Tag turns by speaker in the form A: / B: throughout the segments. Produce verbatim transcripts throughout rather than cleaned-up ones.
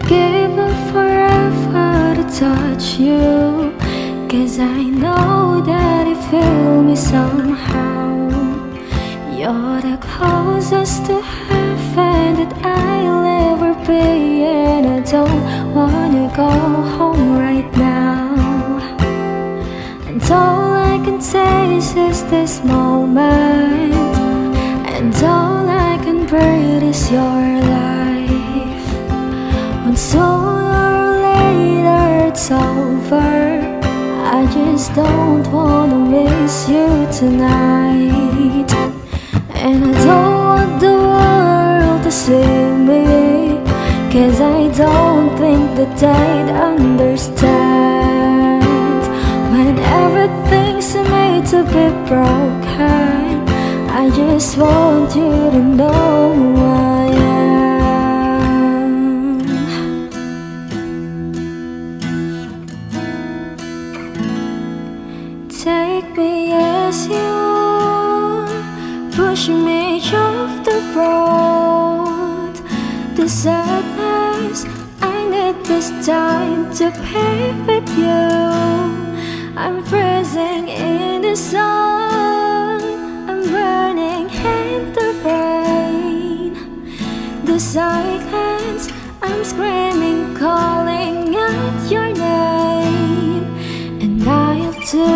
A: give up forever to touch you, 'cause I know that you feel me somehow. You're the closest to heaven that I'll ever be, and I don't wanna go home right now. And all I can taste is this moment, and all I can breathe is your life. When sooner or later it's over, I just don't wanna miss you tonight. And I don't want the world to see me, 'cause I don't think that they'd understand. When everything's made to be broken, I just want you to know who I am. Take me as you are, push me off the road. The sadness, I need this time to be with you. I'm freezing in the sun, I'm burning in the rain. The silence, I'm screaming, calling out your name. And I'll do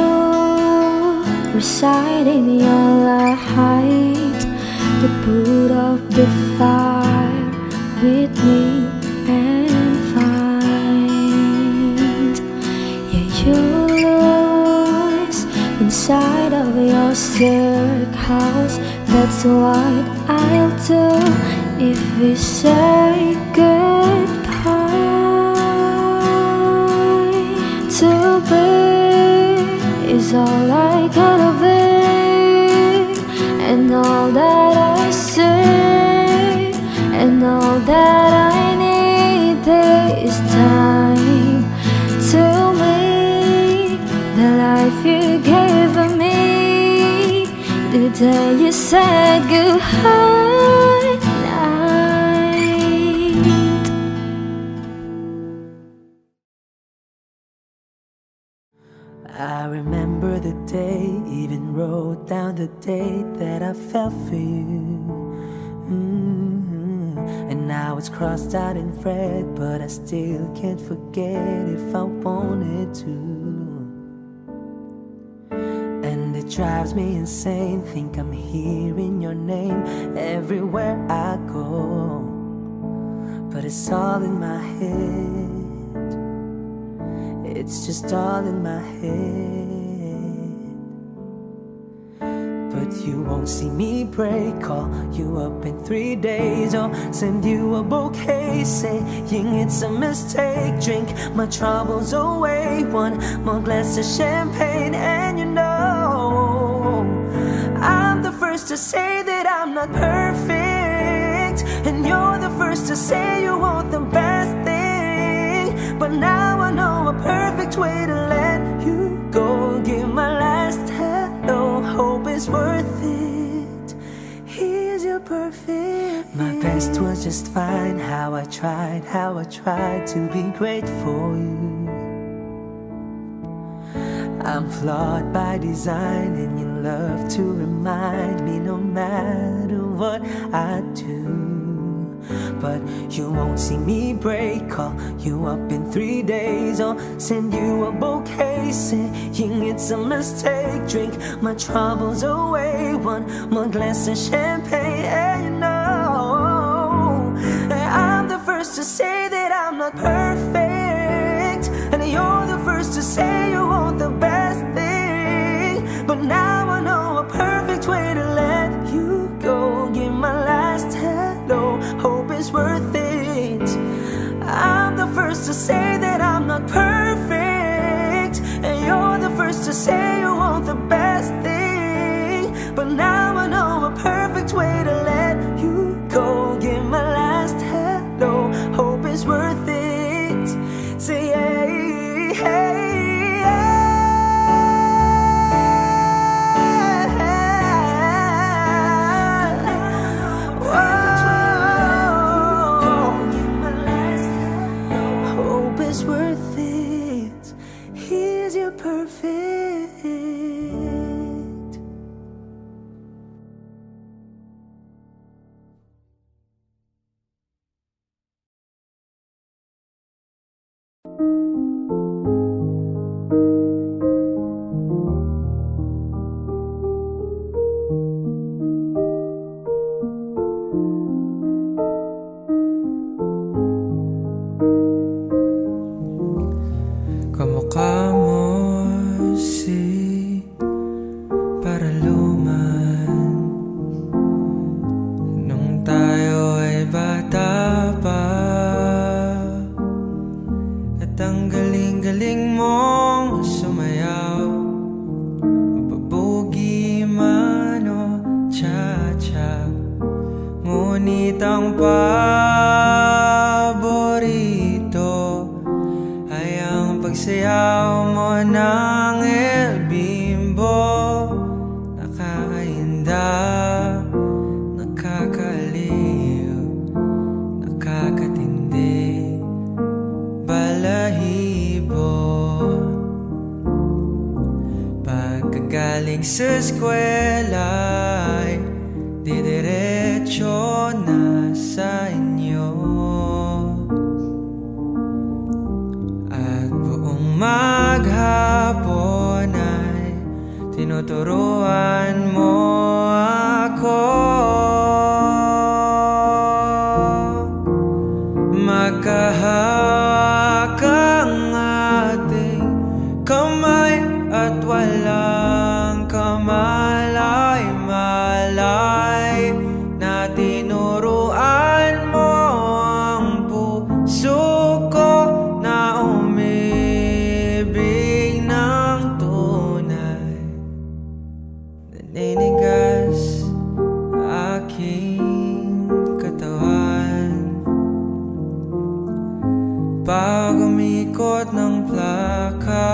A: reciting your light, the put of the fire with me and find. Yeah, you lose inside of your silk house. That's what I'll do if we say goodbye. To be is all I gotta be, and all that I say, and all that I need is time. To me, the life you gave me, the day you said goodbye night.
B: I remember the day, even wrote down the date that I fell for you. Mm-hmm. And now it's crossed out in red, but I still can't forget if I wanted to. And it drives me insane, think I'm hearing your name everywhere I go, but it's all in my head. It's just all in my head. But you won't see me break, call you up in three days, or send you a bouquet saying it's a mistake. Drink my troubles away, one more glass of champagne, and you know I'm the first to say that I'm not perfect, and you're the first to say you want the best thing. But now I know a perfect way to let you go. Give my last hello, hope it's worth it. Here's your perfect. My best was just fine. How I tried, how I tried to be great for you. I'm flawed by design, and you love to remind me no matter what I do. But you won't see me break, call you up in three days, or send you a bouquet saying it's a mistake. Drink my troubles away, one more glass of champagne, and you know I'm the first to say that I'm not perfect, and you're the first to say you want the best thing. But now I know a perfect way to let you go. Give my last hello, hope it's worth it. I'm the first to say that I'm not perfect, and you're the first to say you want the best thing. But now I know a perfect way to let you go. Give my last hello, hope it's worth it. Say hey, hey, siya. Ngunit ang paborito ay ang pagsayaw mo ng El Bimbo. Nakakainda, nakakaliw, nakakatindi, balahibo. Pagkagaling sa eskwela ay didiretso na sa inyo, at buong maghapon ay tinuturuan mo ako. Magkahawak ang ating kamay at walang kamalay-malay, na tinuruan mo ang puso ko na umibig ng tunay. Naninigas aking katawan pag umikot ng plaka,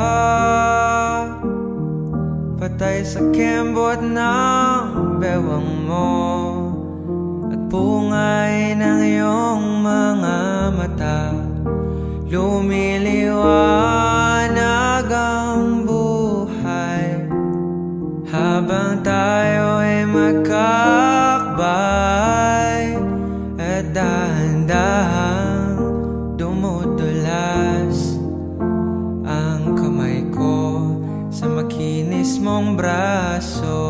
B: patay sa kembot ng bewang mo at pungay ng iyong mga mata. Lumiliwanag ang buhay habang tayo ay magkakbay, at dahan-dahang dumudulas ang kamay ko sa makinis mong braso.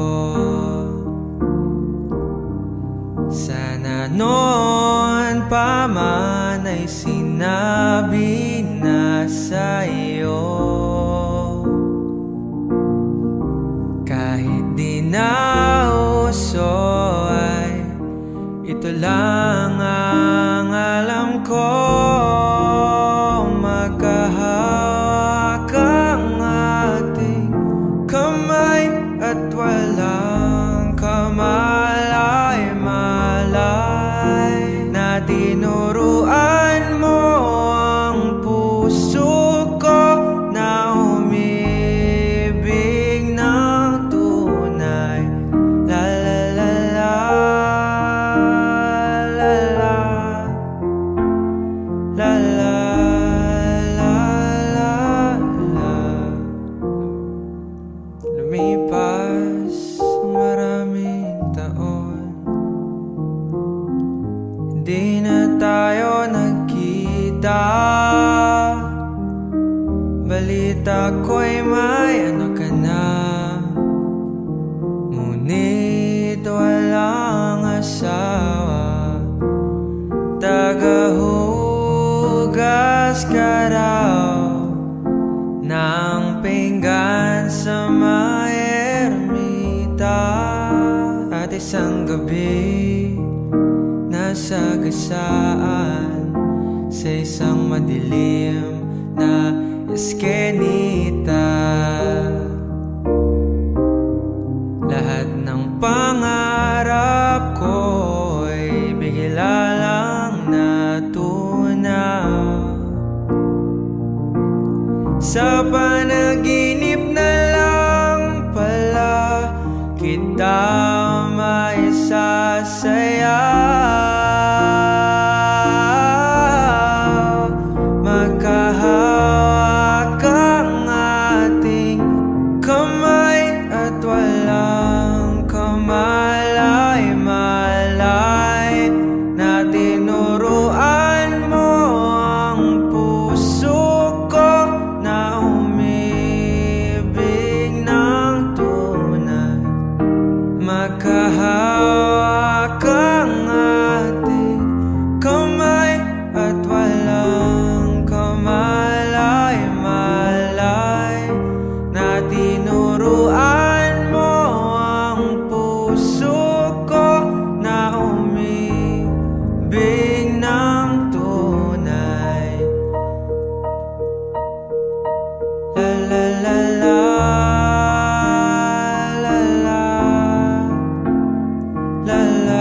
B: Sana noon pa man ay sinabi na sa iyo, kahit di na uso ay ito lang ang alam ko. Magkahawak ang ating kamay at walang kamalay-malay, na tinuruan mo ang puso ko na umibig ng tunay. La la la la, la la, la la. Lumipas ang maraming taon, hindi na tayo nagkita. Balita ko'y may anak ka na, ngunit walang asawa. Tagahugas ka raw ng pinggan sa may ermita, at isang gabi nasa gasaan sa isang madilim na eskenita. Lahat ng pangarap ko'y bigla lang natunaw. Sa panaginip na lang pala kita maisasayaw. Magkahawak ang ating kamay at walang kamalay-malay, na tinuruan mo ang puso ko na umibig ng tunay. Magkahawak ang ating kamay at walang kamalay-malay, na tinuruan mo ang puso ko na umibig ng tunay. La la la la, la la, la la.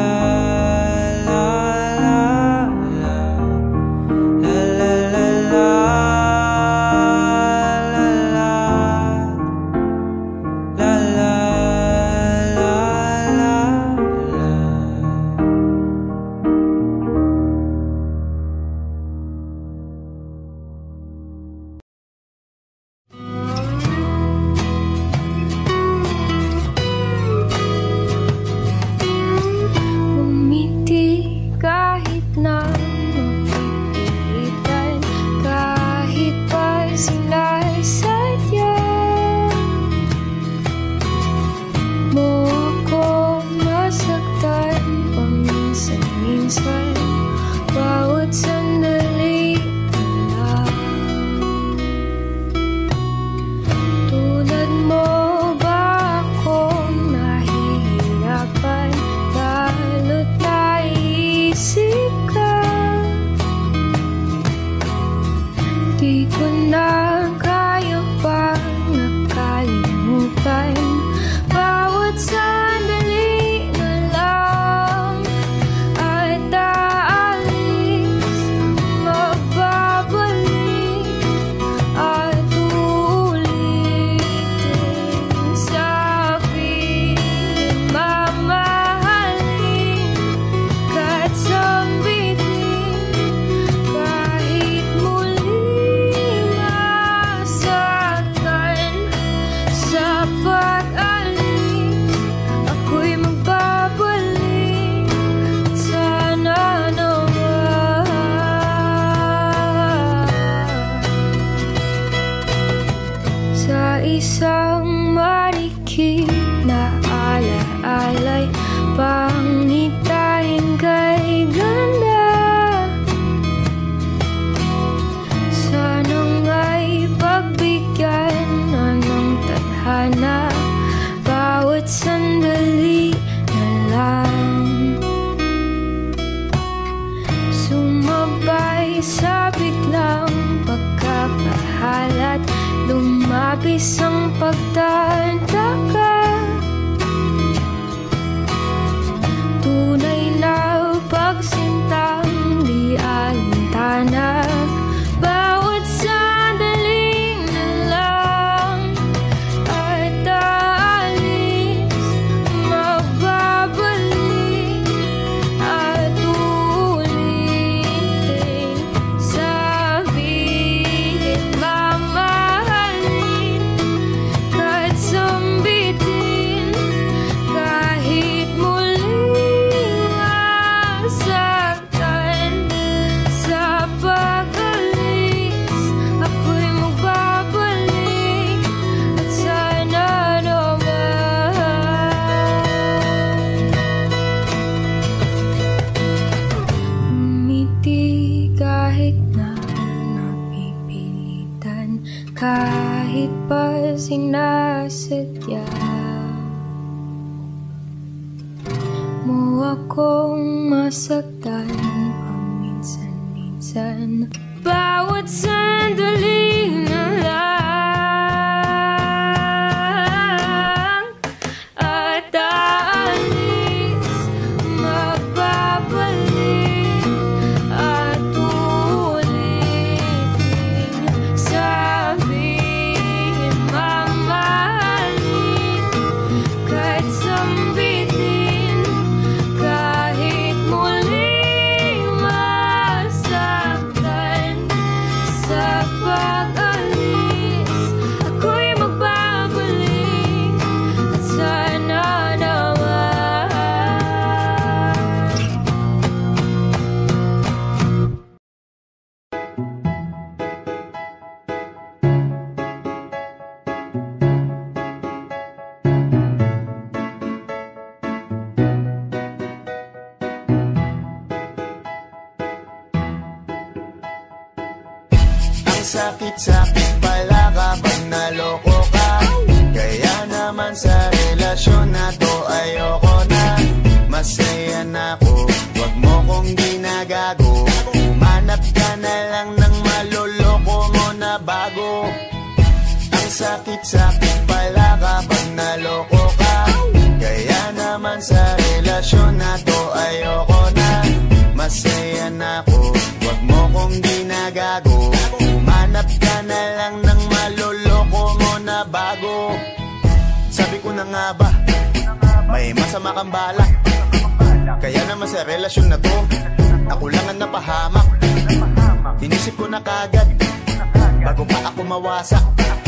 A: kahit pa sinasadya mo akong masaktan paminsan-minsan. Bawat sandali na lang at aalis, magbabalik at ulitin. Sabihin mamahalin kahit sambitin, kahit muli masaktan. Sa pag-alis, ako'y magbabalik at sana naman.
C: Ang sakit-sakit pala kapag naloko ka. Kaya naman sa relasyon na to ayoko na. Masaya na ako, wag mo kong ginagago. Umanap ka na lang ng maloloko mo na bago. Ang sakit-sakit pala kapag naloko ka. Kaya naman sa relasyon na to ayoko na. Masaya na ako, wag mo kong ginagago. Umanap ka na lang ng maloloko mo na bago. Sabi ko na nga ba, may masama kang balak. Kaya naman sa relasyon na to, ako lang ang napahamak. Inisip ko na kagad, bago pa ako mawasak.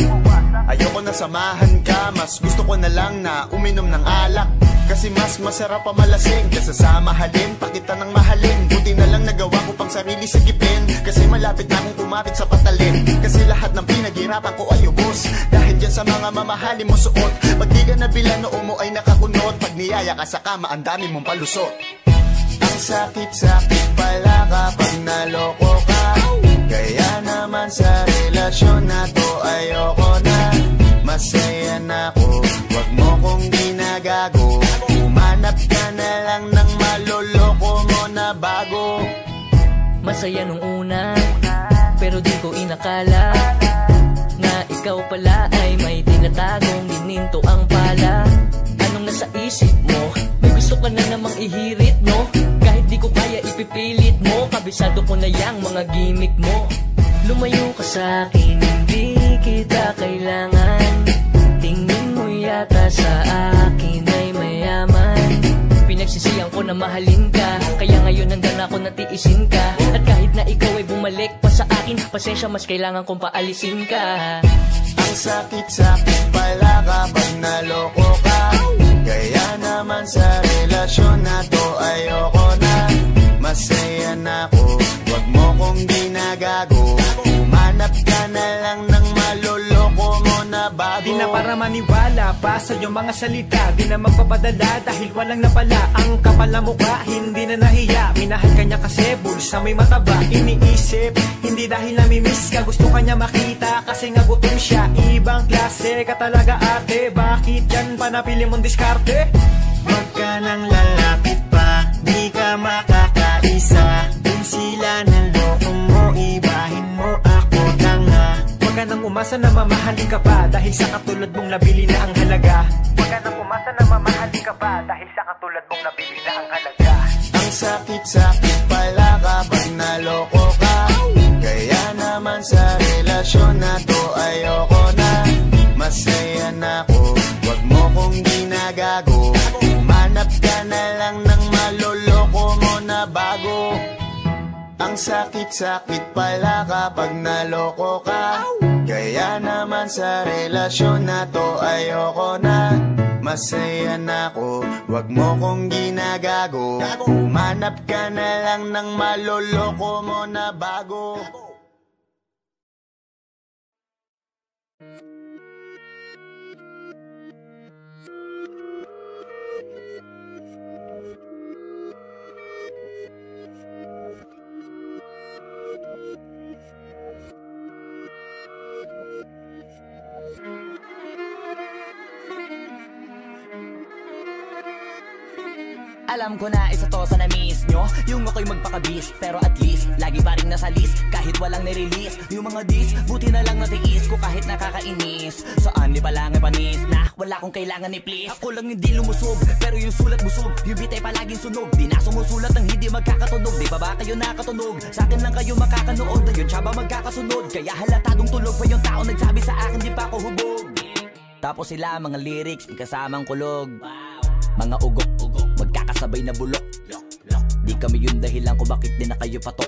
C: Ayoko na samahan ka, mas gusto ko na lang na uminom ng alak. Kasi mas masarap pa malasing kaysa sa mahalin, pakita ng mahalin. Buti na lang nagawa ko pang sarili sigipin, kasi malapit na akong kumapit sa patalin. Kasi lahat ng pinaghirapan ko ay ubos, dahil dyan sa mga mamahalin mo suot. Pag di ka nabilan, noo mo ay nakakunot. Pag niyaya ka sa kama, ang dami mong palusot. Ang sakit-sakit pala kapag naloko ka. Kaya naman sa relasyon na to ayoko na. Masaya na ako, wag mo kong ginagago. Umanap ka na lang ng maloloko mo na bago.
D: Masaya nung una, pero di ko inakala na ikaw pala ay may tinatagong gininto ang pala. Anong nasa isip mo? May gusto ka na namang ihirit, no? Kahit di ko kaya ipipilit mo, kabisado ko na yang mga gimmick mo. Lumayo ka sa'kin, hindi kita kailangan. Tingin mo yata sa akin ay mayaman. Pinagsisiyan ko na mahalin ka, kaya ngayon nandan ako natiisin ka. At kahit na ikaw ay bumalik pa sa akin, pasensya mas kailangan kong paalisin ka.
C: Ang sakit-sakit pala kapag naloko ka. Kaya naman sa relasyon na to ayoko na. Masaya na ako, wag mo kong ginagago. Umanap ka na lang ng maloloko mo na bago.
E: Di na para maniwala pa sa iyong mga salita, di na magpapadala dahil walang napala. Ang kapal na mukha, hindi na nahiya. Minahal ka niya kasi bulsa may mataba. Iniisip, hindi dahil namimiss ka, gusto ka niya makita kasi nga gutom siya. Ibang klase ka talaga ate, bakit yan pa napili mong diskarte? Wag ka nang lalapit pa, di ka makakaisa. Kung sila ng loko mo, ibahin mo ako tanga. Wag ka nang umasa na mamahalin ka pa, dahil sa katulad mong nabili na ang halaga. Wag ka nang umasa na mamahalin ka pa, dahil sa katulad mong nabili na ang halaga.
C: Ang sakit-sakit pala kapag naloko ka. Kaya naman sa relasyon na to ayoko na. Masaya na ako, wag mo kong ginagago. Umanap ka na lang ng maloloko mo na bago. Ang sakit-sakit pala kapag naloko ka. Kaya naman sa relasyon na to ayoko na. Masaya na ako, wag mo kong ginagago. Umanap ka na lang ng maloloko mo na bago.
A: Thank you. Thank you.
D: Alam ko na isa to sa na-miss nyo, yung ako'y magpakabis. Pero at least, lagi pa rin nasa list kahit walang nirelease. Yung mga dis, buti na lang natiis ko kahit nakakainis. Saan di pa lang ay panis na wala kong kailangan ni please. Ako lang hindi lumusog, pero yung sulat busog. Yung bitay palaging sunog, di na sumusulat ng hindi magkakatunog. Di ba ba kayo nakatunog? Sa akin lang kayo makakanood, na yun siya ba magkakasunod? Kaya halatadong tulog pa yung tao nagsabi sa akin di pa ako hubog. Tapos sila mga lyrics, may kasamang kulog. Mga ugok-ugok, magkakasabay na bulok. Di kami yung dahilan kung bakit di na kayo patok.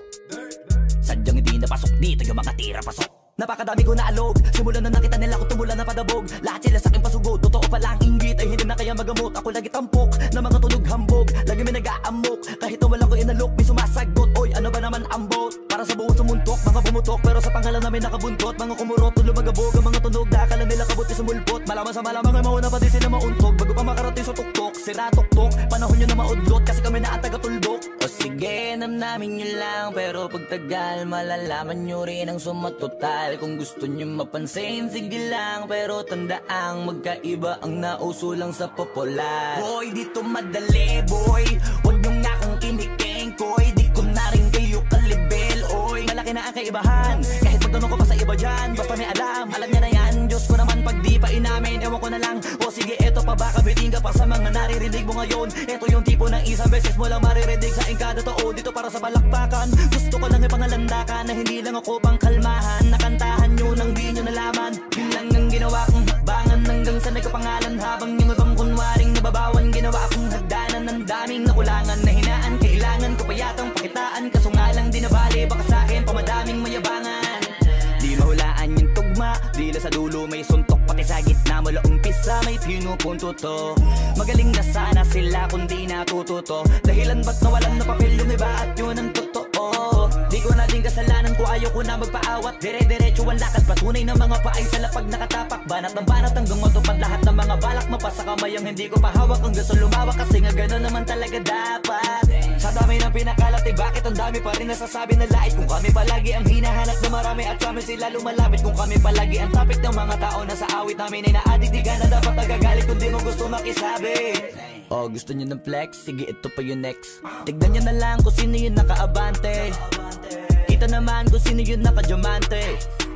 D: Sadyang hindi napasok, di tayo makatira pasok. Napakadami ko na alog, simulan na nakita nila ko tumula na padabog. Lahat sila sa akin pasugod, totoo pala ang inggit ay hindi na kaya magamot. Ako lagi tampok, na mga tunog hambog. Lagi may nag-aamok, kahit na wala ko inalok. May sumasagot, oy ano ba naman ang bot? Para sa buong sumuntok, mga bumutok, pero sa pangalan namin nakabuntot. Mga kumurot, tulo magabog, ang mga tunog na akala nila kabuti sumulpot. Malaman sa malamang ay mauna pa din sila mauntog. Bago pa makarating sa tuktok, sira tuktok. Panahon nyo na maudlot, kasi kami na ang taga-tuldok. O sige, namnamin nyo lang, pero pagtagal malalaman nyo rin ang sumatotal. Kung gusto nyo mapansin, sige lang, pero tandaang magkaiba ang nauso lang sa popular. Boy, dito madali, boy, huwag nyo nga akong kiniking, koy. Di ko na rin kayo kalibel, oy. Malaki na ang kaibahan, kahit magtanong ko pa sa iba dyan. Basta may alam, alam niya na yan. Diyos ko naman pag di pa inamin, ewan ko na lang. O sige, eto pa ba, kabiting ka pa sa mga naririnig mo ngayon. Eto yung tipo ng isang beses mo lang maririnig sa ingkada tao. Dito para sa balakpakan, gusto ko lang ipangalandakan na hindi lang ako pang kalmahan. Nakantahan nyo nang di nyo nalaman, yun lang ang ginawa kong hakbangan. Hanggang sa nagkapangalan, habang yung ibang kunwaring nababawan. Ginawa akong hagdanan ng daming nakulangan na hinaan. Kailangan ko pa yatang pakitaan, kaso nga lang di nabali. Baka sa akin pamadaming mayabangan. Di mahulaan yung tugma, dila sa dulo may suntok. Pati sa gitna mula umpisa may pinupunto to. Magaling na sana sila kung di natututo. Dahilan ba't nawalan na papel yung iba at yun ang totoo. Di ko na din kasalanan ko, ayaw ko na magpaawat. Dire-diretso ang lakad, patunay ng mga paay sa lapag nakatapak. Banat ng banat hanggang matupad lahat ng mga balak. Mapasa kamay ang hindi ko pahawak, ang gusto lumawak. Kasi nga gano'n naman talaga dapat. Sa dami ng pinakalat, eh bakit ang dami pa rin nasasabi na lait? Kung kami palagi ang hinahanap na marami at sa amin sila lumalapit. Kung kami palagi ang topic ng mga tao na sa awit namin ay naadik, di ka na dapat nagagalit kung di mo gusto makisabi. Oh, gusto nyo ng flex? Sige, ito pa yung next. Tignan nyo na lang kung sino yung nakaabante. Kita naman kung sino yung nakadiamante.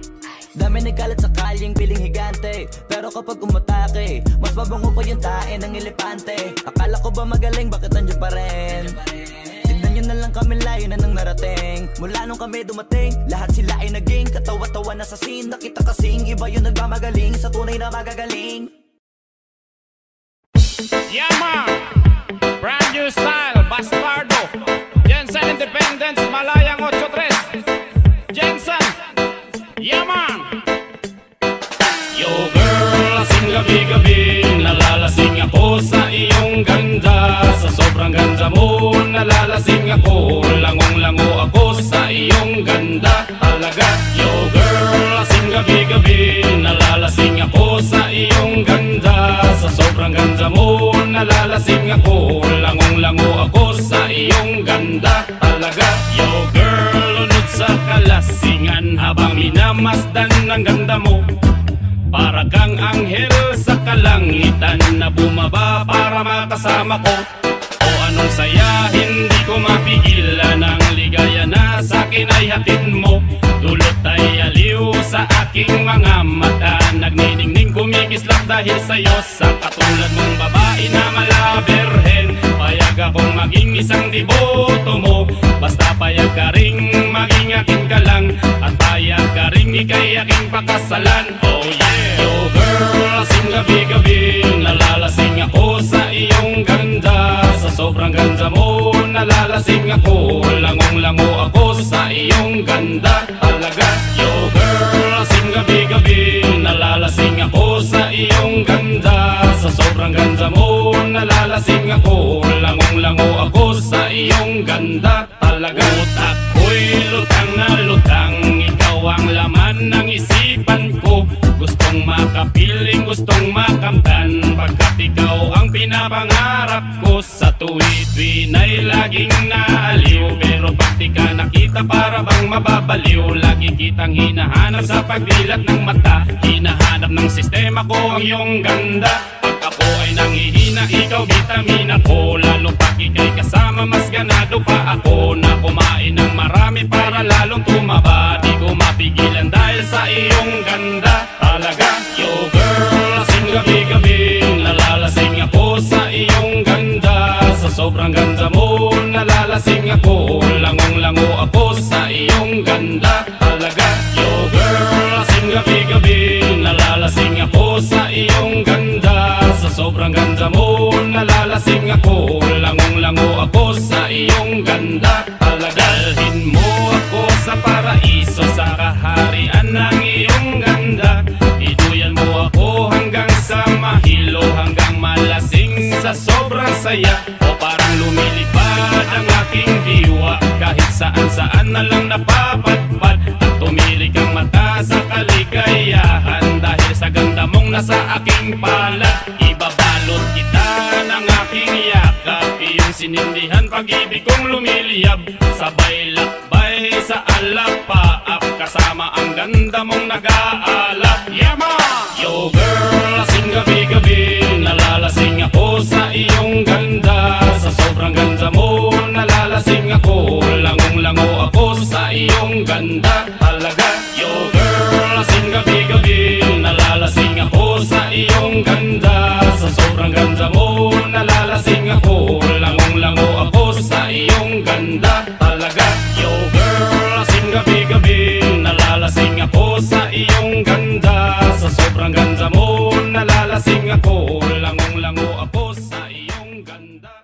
D: Dami nagkalat sa kalyeng piling higante, pero kapag umatake, mas mabango pa yung tae ng elepante. Akala ko ba magaling, bakit nandiyan pa rin? Tignan nyo na lang kami, layo na nang narating. Mula nung kami dumating, lahat sila ay naging katawa-tawa na sa scene. Nakita kasing iba yung nagmamagaling sa tunay na magagaling.
F: Yeah man, brand new style, Bastardo, Jensen Independence, Malayang eight three, Jensen, yeah man. Yo girl, lasing gabi-gabi, nalalasing ako sa iyong ganda. Sa sobrang ganda mo, nalalasing ako, langong-lango ako sa iyong ganda talaga. Yo girl, lasing gabi-gabi, nalalasing ako sa iyong ganda. Sa sobrang ganda mo, nalalasing ako, langong-lango ako sa iyong ganda talaga. Yo girl, lunod sa kalasingan habang minamasdan ng ganda mo. Para kang anghel sa kalangitan na bumaba para makasama ko. O anong saya, hindi ko mapigilan ang ligaya na sa'kin ay hatid mo. Dulot ay aliw sa aking mga mata, nagniningning kumikislap dahil sa'yo. Sa katulad mong babae na malaberhen, payag akong maging isang deboto mo. Basta payag ka ring maging akin ka lang, at payag ka ring ikay aking pakasalan. Oh yeah! Yo girl, lasing gabi-gabi, nalalasing ako sa iyong ganda. Sa sobrang ganda mo, nalalasing ako, langong-lango ako sa iyong ganda talaga. Yo girl, lasing gabi-gabi, nalalasing ako sa iyong ganda. Sa sobrang ganda mo, nalalasing ako, langong-lango ako sa iyong ganda talaga. Utak ko'y lutang na lutang, ikaw ang laman ng isipan ko. Gustong makapiling, gustong makamtan, pagkat ikaw ang pinapangarap ko. Sa tuwid-tuwid ay laging naaliw, pero pag di ka nakita para bang mababaliw. Lagi kitang hinahanap sa pagdilat ng mata, hinahanap ng sistema ko ang iyong ganda. Pag ako ay nanghihina, ikaw vitamina ko. Lalo pag ika'y kasama, mas ganado pa ako na kumain ng marami para lalong tumaba. Di ko mapigilan dahil sa iyong ganda. Talaga, yo girl, lasing gabi-gabi, nalalasing ako sa iyong ganda. Sa sobrang ganda mo, nalalasing ako, langong-lango ako sa iyong ganda. Talaga, yo girl, lasing gabi-gabi, nalalasing ako sa iyong ganda. Sa sobrang ganda mo, nalalasing ako, langong-lango ako sa iyong ganda. Talaga, dalhin mo ako sa paraiso, sa kaharian ng iyong ganda. Iduyan mo ako hanggang sa mahilo, hanggang malasing sa sobrang saya. O parang lumilipad ang aking diwa, kahit saan-saan na lang napapadpad. At tumirik ang mata sa kaligayahan, dahil sa ganda mong nasa aking palad. Ibabalot kita ng aking yakap, iyong sinindihan pag-ibig kong lumiliyab. Sabay lakbay sa alapaap, kasama ang ganda mong nag-aalap. Yeah ma! Yo girl, lasing gabi-gabi, nalalasing ako sa iyong ganda. Sa sobrang ganda mo, nalalasing ako, langong-lango ako sa iyong ganda. Talaga, yo girl, lasing gabi-gabi, nalalasing ako sa iyong ganda. Sa sobrang ganda mo, nalalasing ako, langong-lango ako sa iyong ganda. Talaga, yo girl, lasing gabi-gabi, nalalasing ako sa iyong ganda. Sa sobrang ganda mo, nalalasing ako, langong-lango ako sa iyong ganda.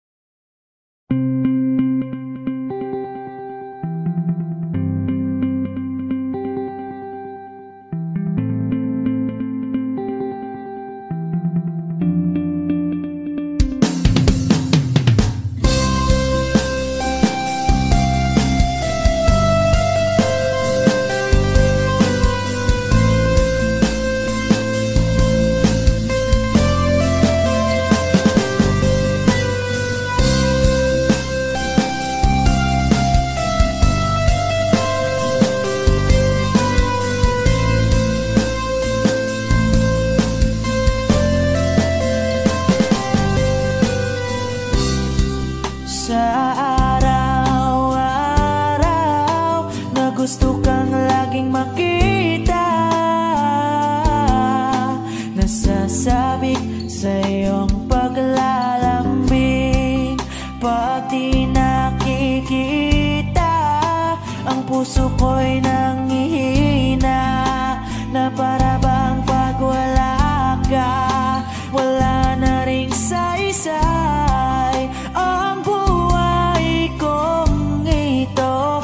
B: Puso ko'y nanghihina, na para bang pag wala ka, wala na ring saysay ang buhay kong ito.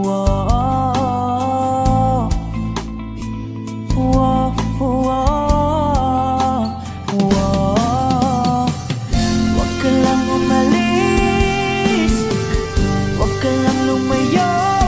B: Whoa, whoa, whoa, whoa. Huwag ka lang umalis, huwag ka lang lumayo.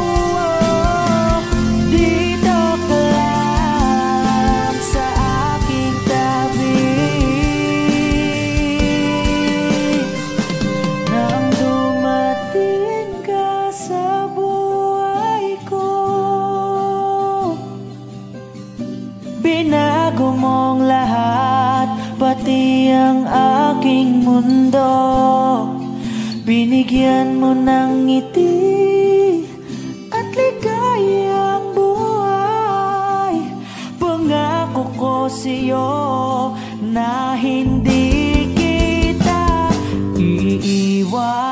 B: Binago mong lahat, pati ang aking mundo. Binigyan mo ng ngiti at ligayang buhay. Pangako ko sa'yo na hindi kita iiwan.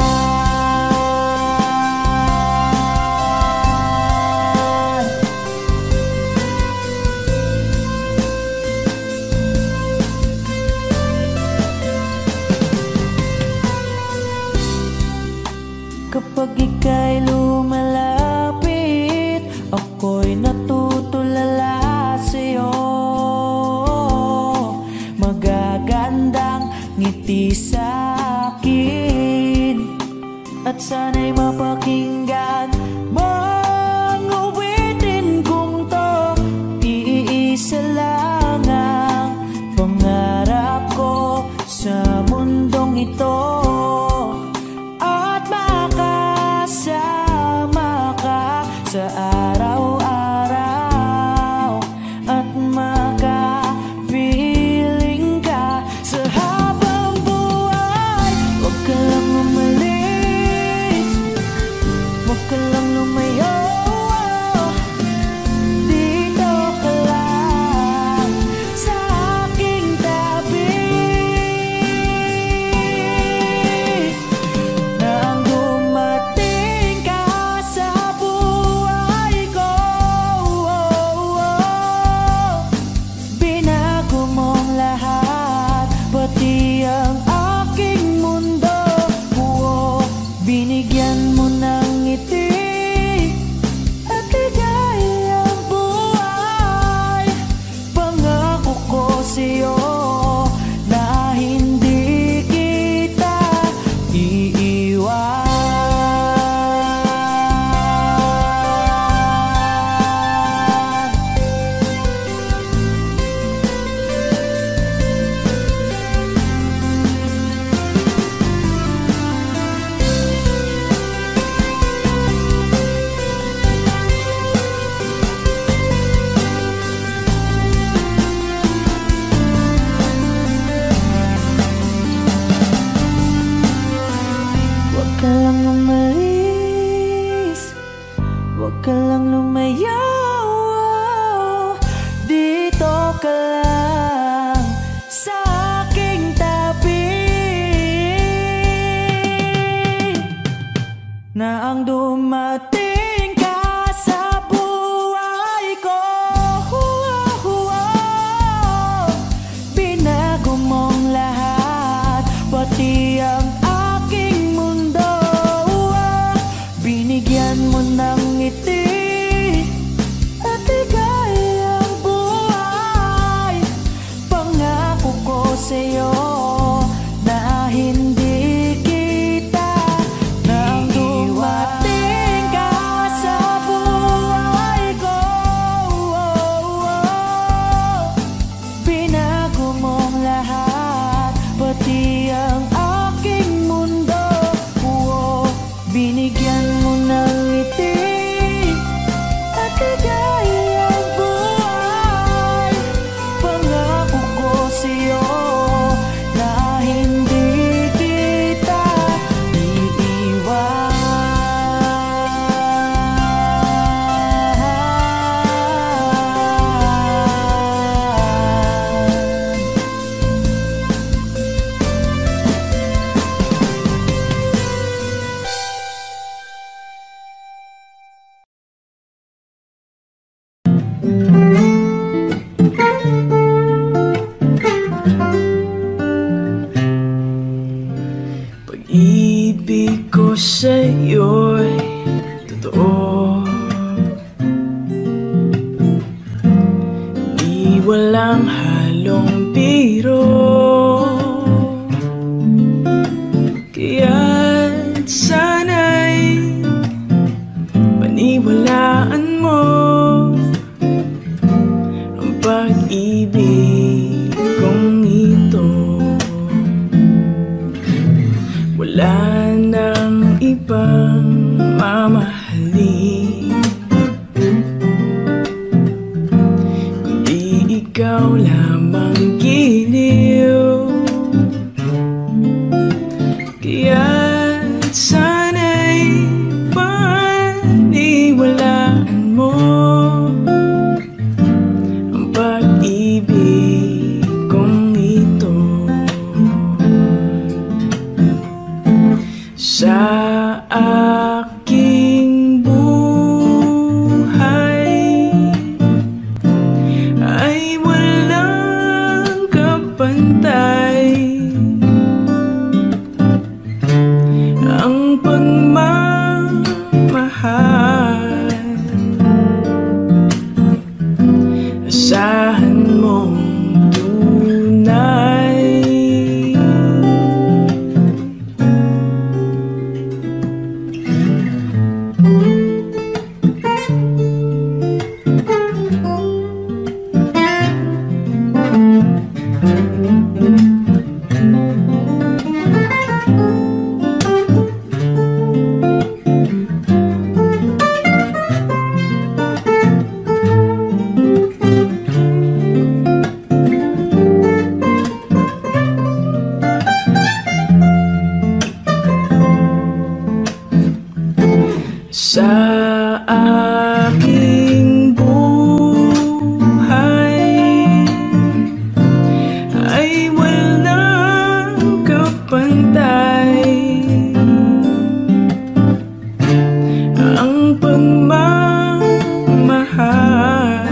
B: Kapag ika'y lumalapit, ako'y natutulala sa'yo. Magagandang ngiti sa'kin, at sana'y mapakinggan mang awitin kong to. Iisa lang ang pangarap ko sa mundong ito, sa araw-araw at maka binigyan mo ng ngiti at ligayang buhay. Pangako ko sa'yo na hindi kita iiwan. Huwag ka lang umalis, huwag ka lang lumayo, dito ka lang sa aking tabi. Na ang dumating ka sa buhay ko, binago mong lahat, pati ang aking mundo. Binigyan mo ng ngiti at ligayang buhay. Pangako ko sa'yo na hindi kita nang dumating ka sa buhay ko. Binago mong lahat, pati ang aking mundo. Binigyan mo ng ngiti at ligayang buhay. Pangako ko sa'yo na hindi kita iiwan. Pag-ibig ko sa'yo'y totoo, di walang halong biro. Kaya't sana'y paniwalaan mo ang pag-ibig kong ito. Wala nang ibang mamahalin kundi ikaw lamang, giliw. Kaya't sana'y paniwalaan mo ang pag-ibig kong ito. Sa aking buhay ay walang kapantay ang pagmamahal. Asahan mong tunay. Sa aking buhay ay walang kapantay ang pagmamahal.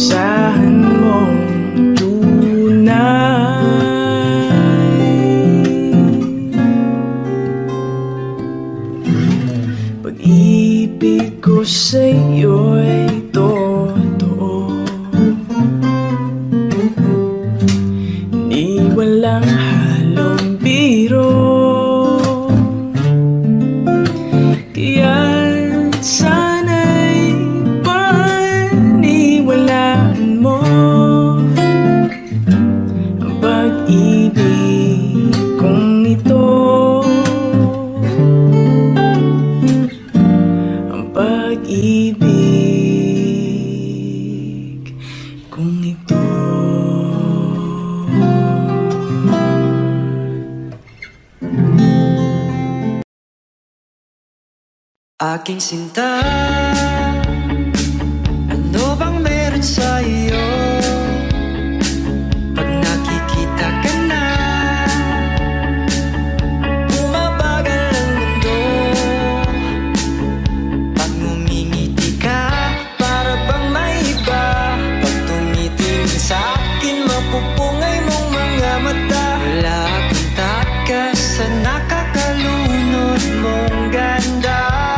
B: Asahan mong tunay.
G: ko sa'yo'y totoo, ni walang halong biro. Kaya't sana'y paniwalaan mo ang pag-ibig kong ito, pag-ibig kong ito.
B: Aking sinta, ano bang meron sa iyo? Pag nakikita ka na, bumabagal ang mundo. Pag ngumingiti ka, para bang may iba. Pag tumitingin sa akin, mapupungay mong mga mata. Wala akong takas sa nakakalunod mong ganda.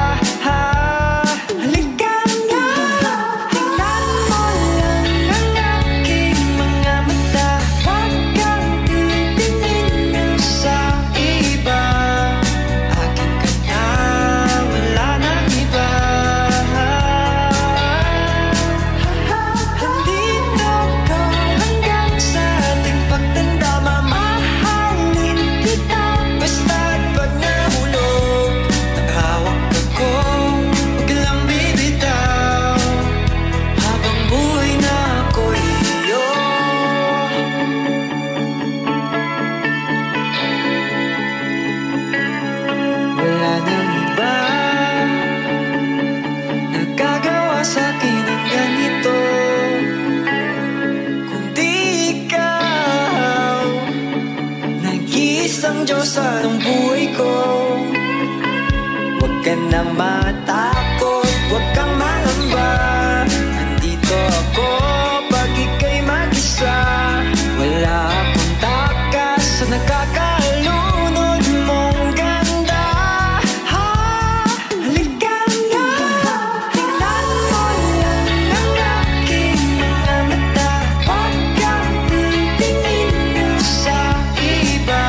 B: Diyosa ng buhay ko, huwag ka na matakot, huwag kang mangamba. Nandito ako pag ika'y mag-isa. Wala akong takas sa nakakalunod mong ganda. Ha, halika na, tingnan mo lang ang aking mga mata. Huwag kang titingin sa iba.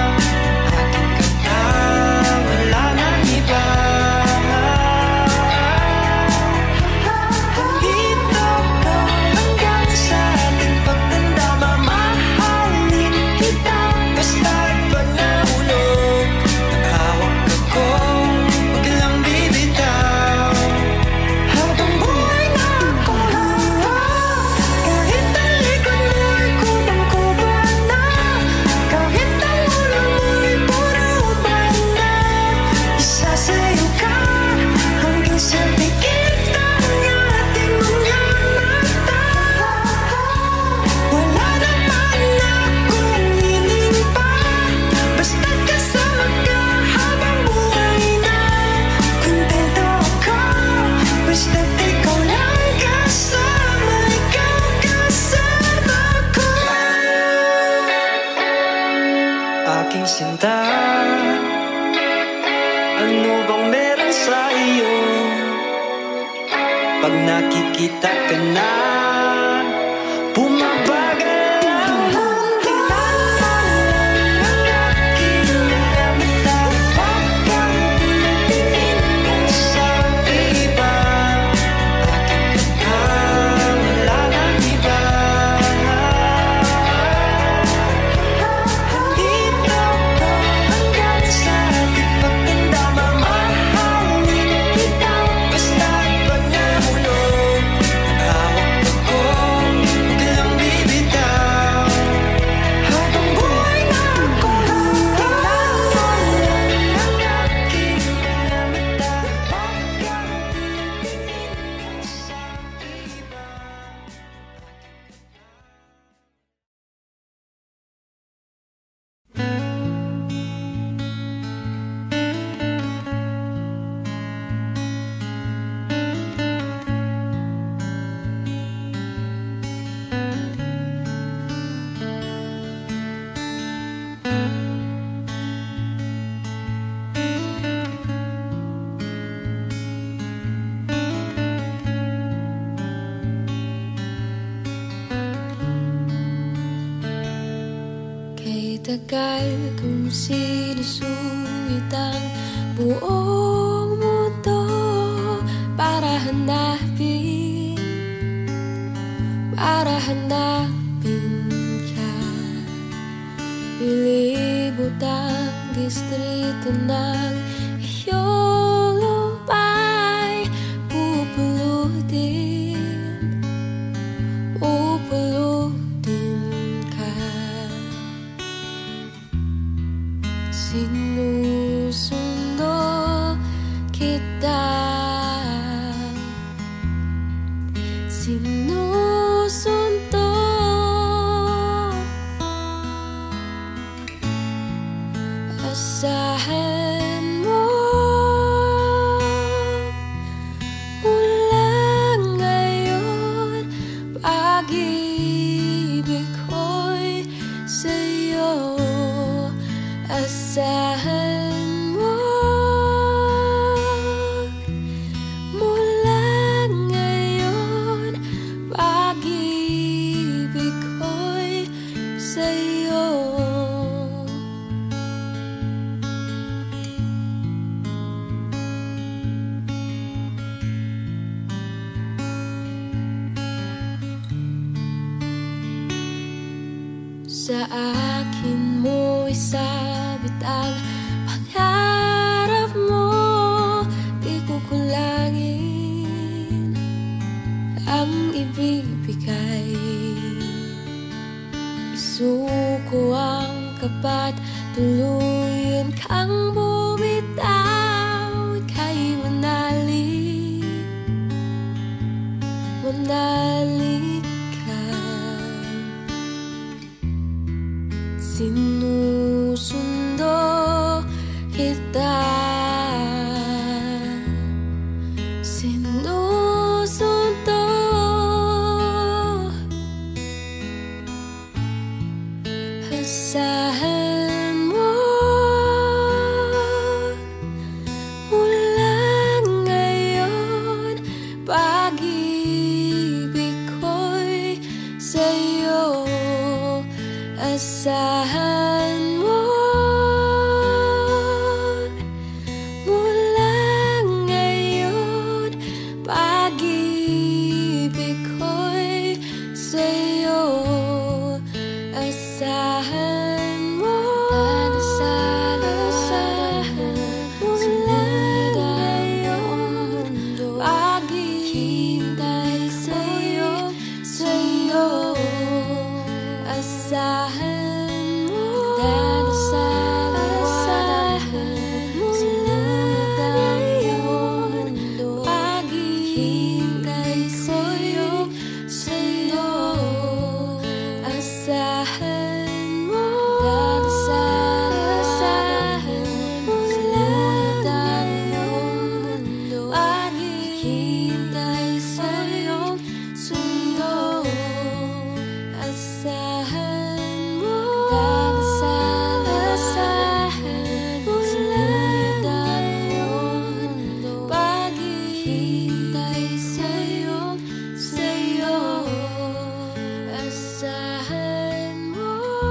B: Aking sinta, ano bang meron sa iyo? Pag nakikita ka na, bumabagal ang mundo. Ang aking mga mata, huwag kang titingin sa iba. Aking kanta, wala nang iba. Basta't pag nahulog, hawak ako, huwag lang bibitaw.
A: tagal kong sinusulit ang buong mundo para hanapin, para hanapin ka. Pilibot ang distrito ng iyong lumpay, pupulutin, pupulutin ka. Sinusundo kita, sinusundo. Asahan mo mula ngayon, pag-ibig ko'y sa'yo. Asahan mo mula ngayon, pag-ibig ko'y sa'yo. Sa akin mo isabit ang pangarap mo, di ko kulangin ang ibibigay. Isuko ang kapat, tuluyan kang bumitaw. Ika'y manali, manali ka. Sinusundo kita, sinusundo. Asahan mo mula ngayon, pag-ibig ko'y sa'yo. Asahan mo mula ngayon, pag-ibig ko'y sa'yo. Asahan mo, asahan mula ngayon, pag-ibig sa'yo, sa'yo. Asahan mo, asahan mula ngayon, paghihintay sa'yo, sa'yo. Asahan mo, asahan mula ngayon, paghihintay sa'yo, sa'yo. Asahan mo, asahan mula ngayon, paghihintay sa'yo, sa'yo. Asahan mo.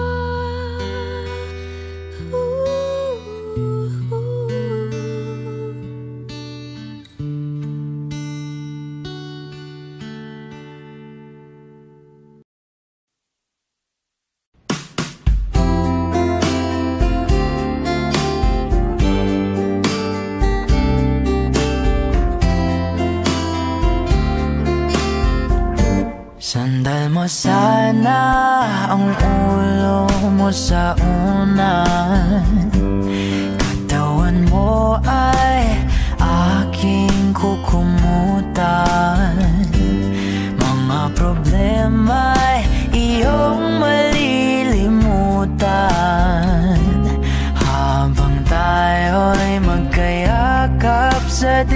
H: Sandal mo sana ang ulo mo sa unan, katawan mo ay aking kukumutan. Mga problema'y iyong malilimutan, habang tayo'y magkayakap sa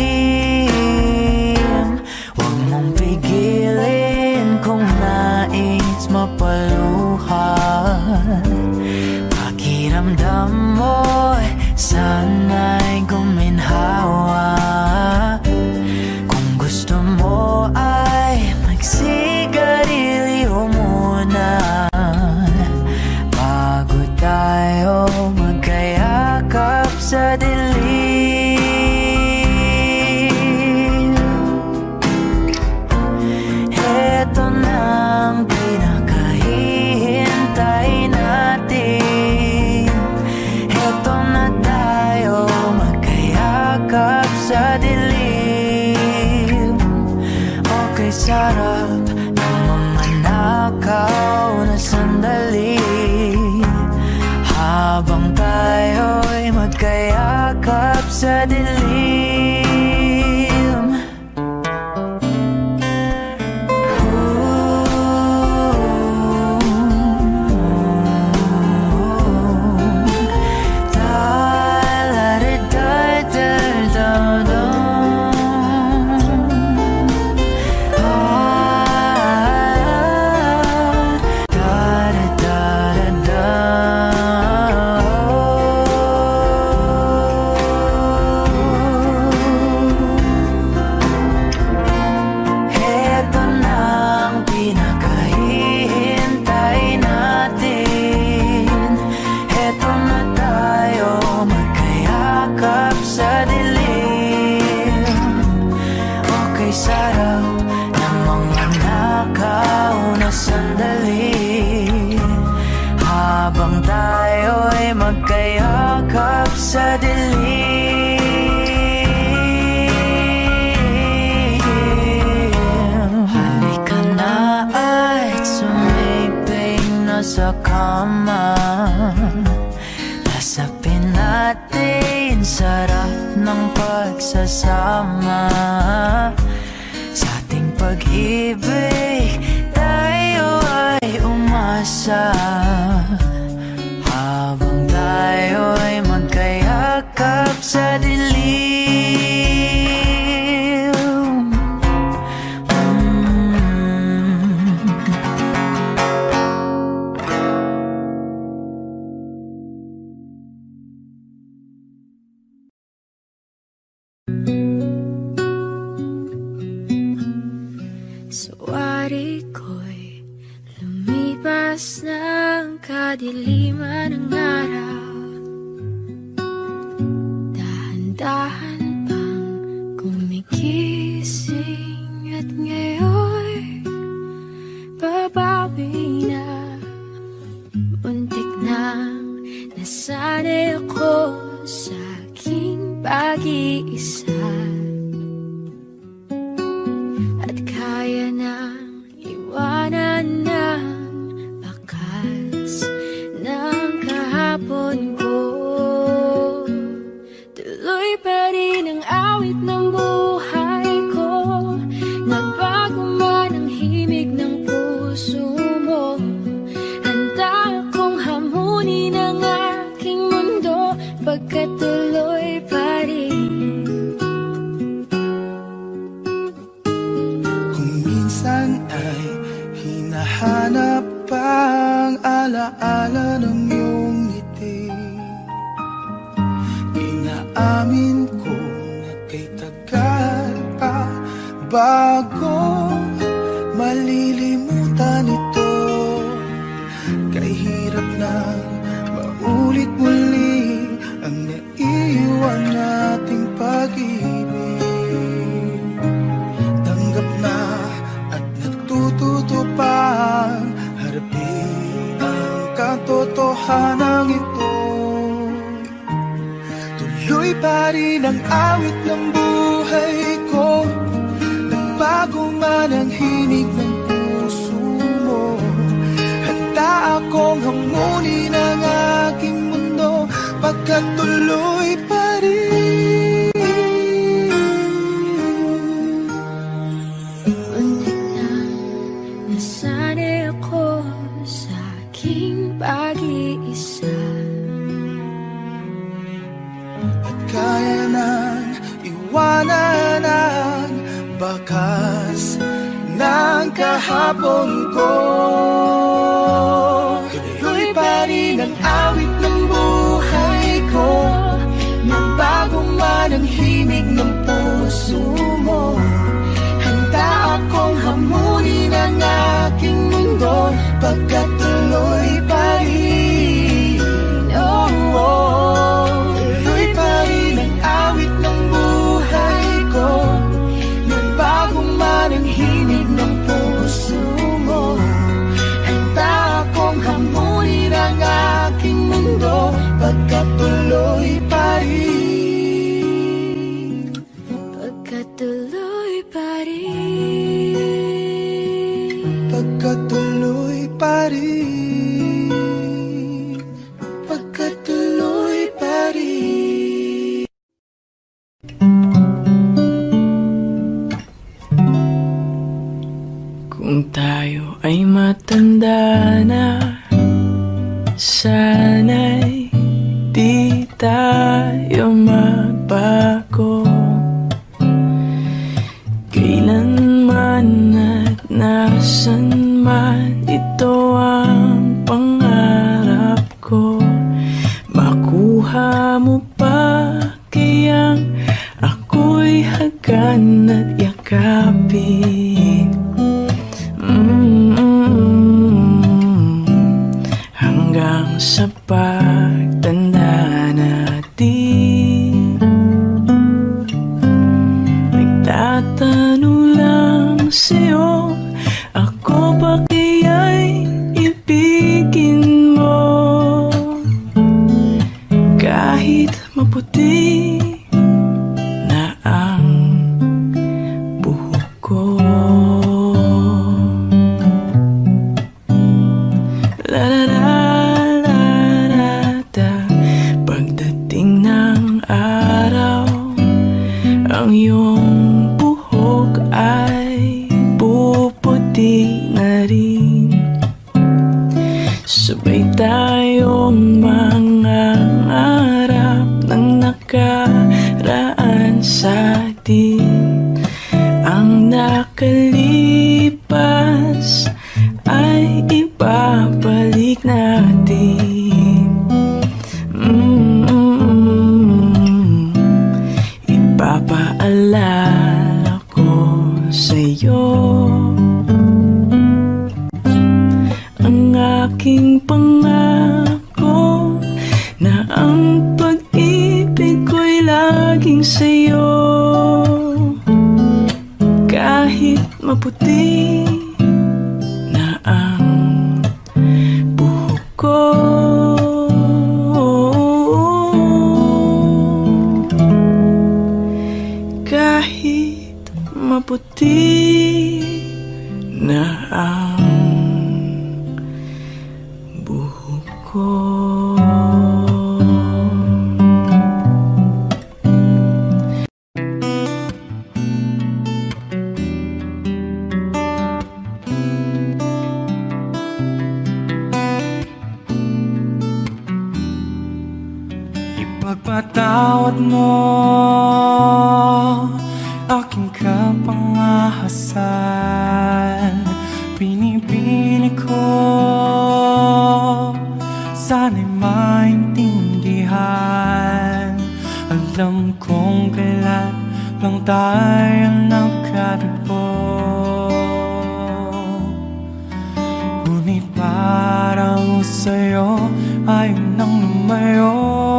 H: dilim. Huwag mong pigilin kung nais mapaluhan. Pakiramdam mo'y sana'y guminhawa. Kung gusto mo ay magsigarilyo muna bago tayo sa dilim. Sa dilim, halika na at sumiping na sa kama. Lasapin natin sarap ng pagsasama. Sa ating pag-ibig tayo ay umasa. Habang tayo ay magkayakap sa dilim. mm.
A: Sawari ko'y lumipas ng kadiliman ng araw. Dahan pang gumigising at ngayon babawi na. Muntik nang nasanay ako sa aking pag-iisa, at kaya nang iwanan ng bakas ng kahapon ko. Tuloy pa rin ang awit ng buhay ko. Nagbago man ang himig ng puso mo. Handa akong hamunin ang aking mundo, pagkat tuloy pa rin.
G: Kung minsan ay hinahanap ang alaala ng iyong ngiti, inaamin ko na kay tagal pa bago malilimutan ito. Kay hirap na maulit muli ang naiwan nating pag-ibig. Tanggap na at natututo pang harapin ang katotohanan ito. Tuloy pa rin ang awit ng buhay ko. Nagbago man ang himig ng puso mo. Handa akong hamunin ang aking mundo, pagkat tuloy pa rin.
A: Muntik na nasanay ako sa aking pag-iisa,
G: at kaya nang iwanan ang bakas ng kahapon ko. Tuloy pa rin ang awit ng buhay ko. Nagbago man ang himig ng puso mo. Handa akong hamunin ang aking mundo, pagkat tuloy pa rin. Oh, oh. Tuloy pa rin ang awit ng buhay ko. Nagbago man ang himig ng puso mo. Handa akong hamunin ang aking mundo,
H: di tayo magbago. Kailanman at nasan man, ito ang pangarap ko. Makuha mo pa kayang ako'y hagan at yakapin. Mm-hmm. Hanggang sa pagtanda natin, nagtatanong lang sa'yo, ako ba kaya'y ibigin mo? Kahit maputi na ang buhok ko. La la la la la da. Pagdating ng araw, ang iyong buhok ay puputi na rin. Sabay tayong mangarap ng nakaraan sa atin. Ang nakalipas ay ibabalik natin. Mm-hmm. Ipapaalala ko sa'yo ang aking pangako na ang pag-ibig ko'y laging sa'yo. Kahit maputi na ang buhok ko. Kahit maputi na ang buhok ko.
I: Ipagpatawad mo aking kapangahasan. Pinipili ko sana'y maintindihan. Alam kong kailan lang tayo nagkatagpo, ngunit parang sa'yo ayaw nang lumayo.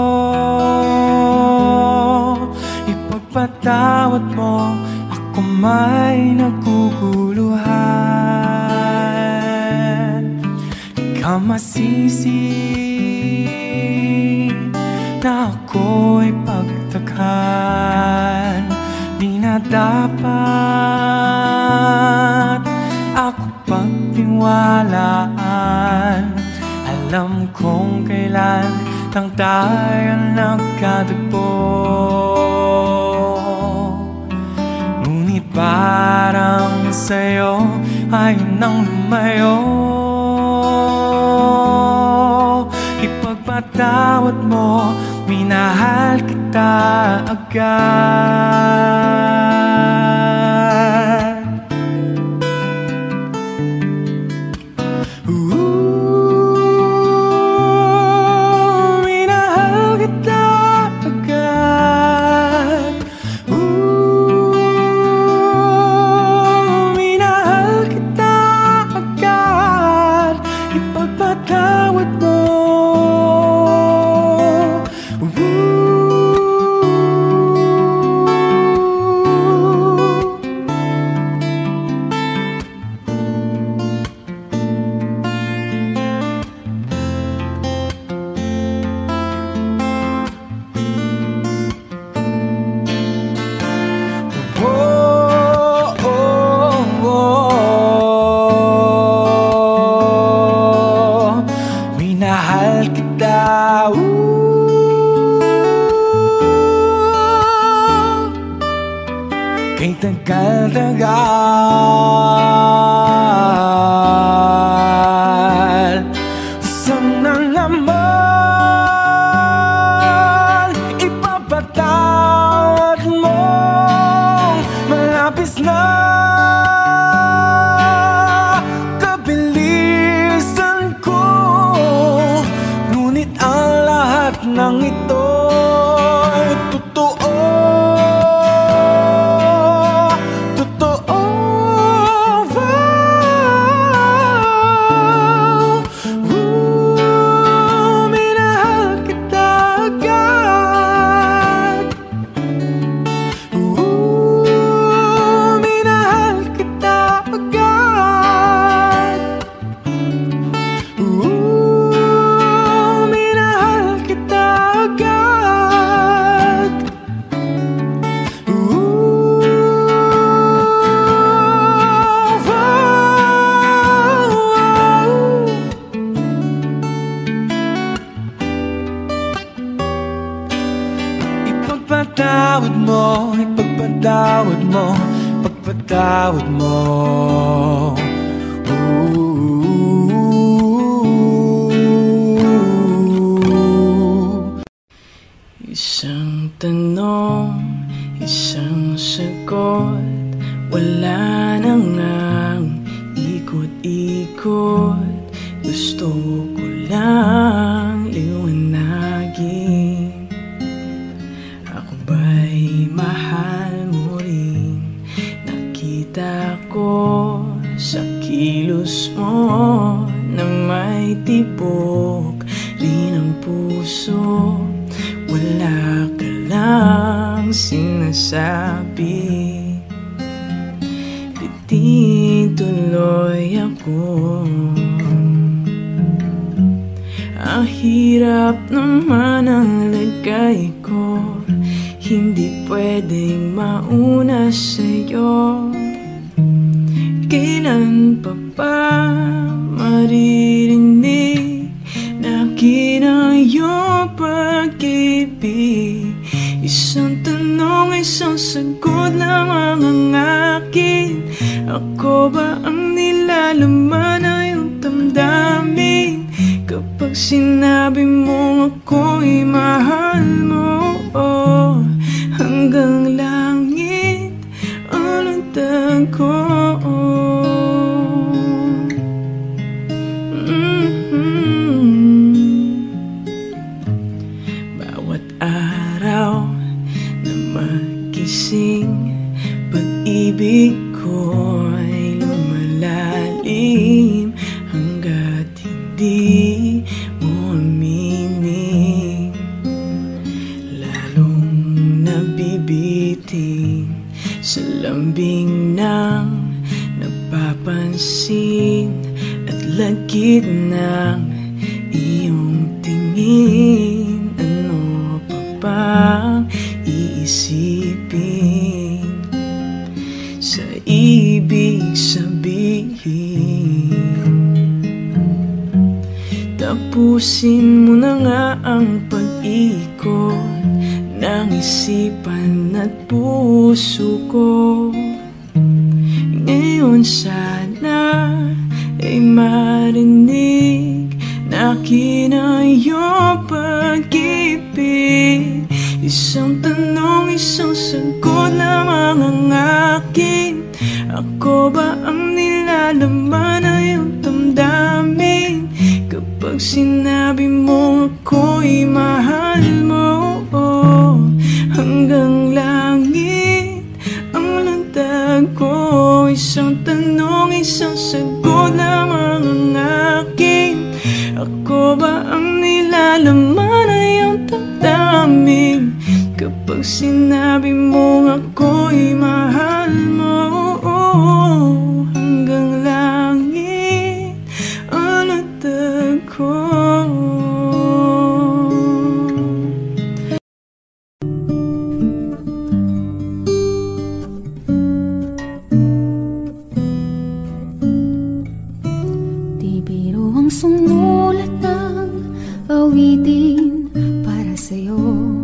I: Ipagpatawad mo, ako may naguguluhan. Ikaw masisi na ako'y pagtakhan. Di na dapat ako pagtiwalaan. Alam kong kailan lang tayo nagkatagpo, ngunit parang sa'yo ayaw nang lumayo. Ipagpatawad mo, minahal kita agad. Ooh, minahal kita agad. Ooh, minahal kita agad. Ipagpatawad mo. Kay tagal-tagal, sana naman Ipagpatawad mo, ipagpatawad mo, pagpatawad mo.
H: Isang tanong, isang sagot, wala na ngang ikot-ikot. Gusto ko lang liwanagin, ako ba'y mahal mo rin? Nakita ko sa kilos mo na may tibok rin ang puso. Wala ka lang sinasabi, itituloy ako. Ang hirap naman ang lagay ko, hindi pwedeng mauna sa'yo. Kailan pa ba maririnig na akin ang iyong pag-ibig? Isang tanong, isang sagot lamang ang akin. Ako ba ang nilalaman na iyong damdamin? Kapag sinabi mo ako'y mahal mo, oh, hanggang langit ang lundag ko. Mm-hmm. Bawat araw na magising, pag-ibig ko'y lumalalim hanggat hindi mo aminin. Lalong nabibiting sa lambing ng napapansin at lagid ng iyong tingin. Ano pa bang iisipin sa ibig sabihin? Tapusin mo na nga ang pag-ikot ng isipan at puso ko. Ngayon sana ay marinig na akin ang iyong pag-ibig. Isang tanong, isang sagot lamang ang akin. Ako ba ang nilalaman na iyong damdamin? Kapag sinabi mo ako'y mahal mo, oh, hanggang langit ang lundag ko. Isang tanong, isang sagot lamang ang akin. Ako ba ang nilalaman na iyong damdamin? Kapag sinabi mo ako'y mahal mo, oh, hanggang langit ang lundag ko.
A: Di biro ang sumulat ng awitin para sa'yo.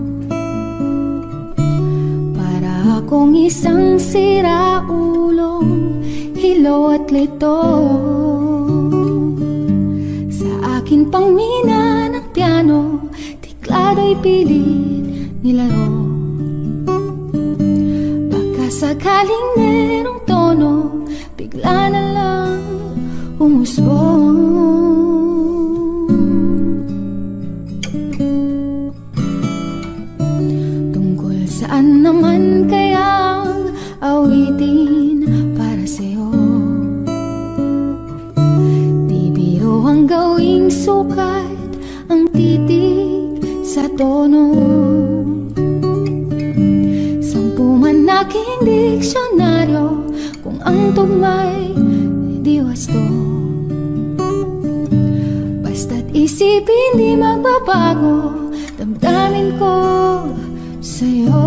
A: Para akong isang siraulong hilo at lito. Sa akin pang mina ng piano, tiklado'y pilit nilaro. Baka sakaling merong tono, bigla na lang umusbong. Tungkol saan naman kayang awitin para sa'yo? Di biro ang gawing sukat, ang titig sa tono. Sampu man aking diksyonaryo, kung ang tugma'y di wasto. Basta't isipin di magbabago, damdamin ko sa'yo.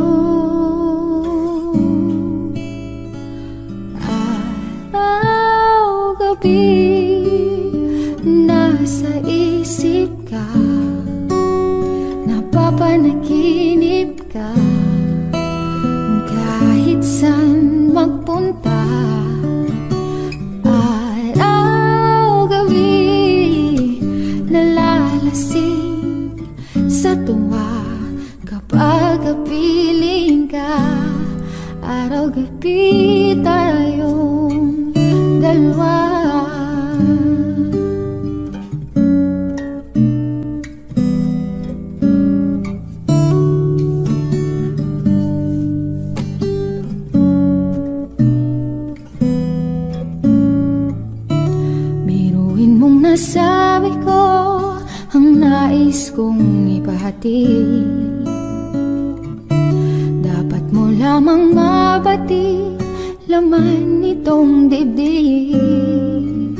A: Araw, gabi, nasa isip ka. Napapagod Napapanaginip ka kahit saan magpunta. Araw, gabi, nalalasing sa tuwa kapag kapiling ka. Araw, gabi, tayong dalawa. Nasabi ko ang nais kong ipahati. Dapat mo lamang mabati laman nitong dibdib.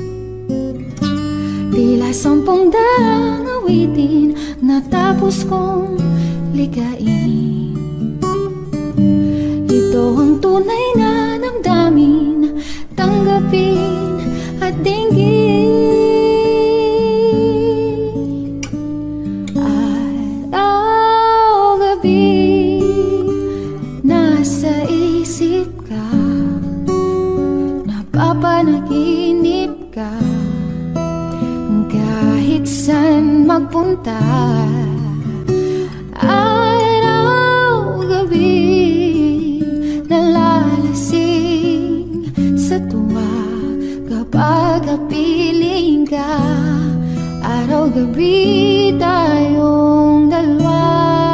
A: Tila sampung daang awitin natapos kong ligain. Ito ang tunay na damdamin, tanggapin at dinggin. Nasa isip ka, napapanaginip ka kahit saan magpunta. Araw, gabi, nalalasing sa tuwa kapag kapiling ka. Araw, gabi, tayong dalawa.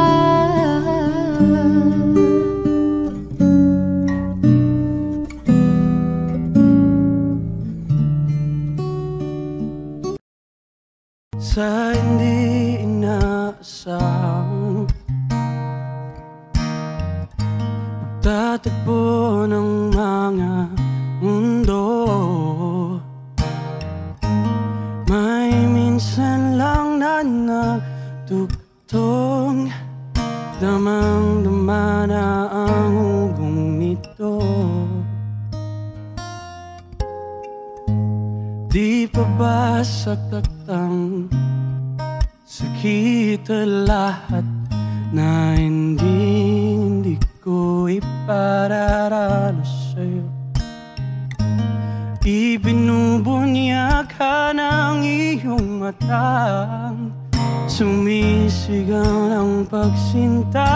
J: Sa hindi inaasahang pagtatagpo ng mga mundo, may minsan lang na nagtugtong, damang-dama na ang ugong nito. Di pa ba saktaktang sakit lahat na hindi, hindi ko ipararanas sa'yo? Ibinubunyag ka ng iyong matang, sumisigaw ng pagsinta.